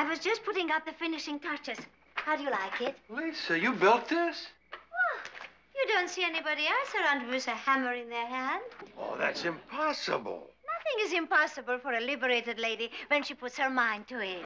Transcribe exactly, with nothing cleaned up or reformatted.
I was just putting up the finishing touches. How do you like it? Lisa, you built this? Oh, you don't see anybody else around with a hammer in their hand. Oh, that's impossible. Nothing is impossible for a liberated lady when she puts her mind to it.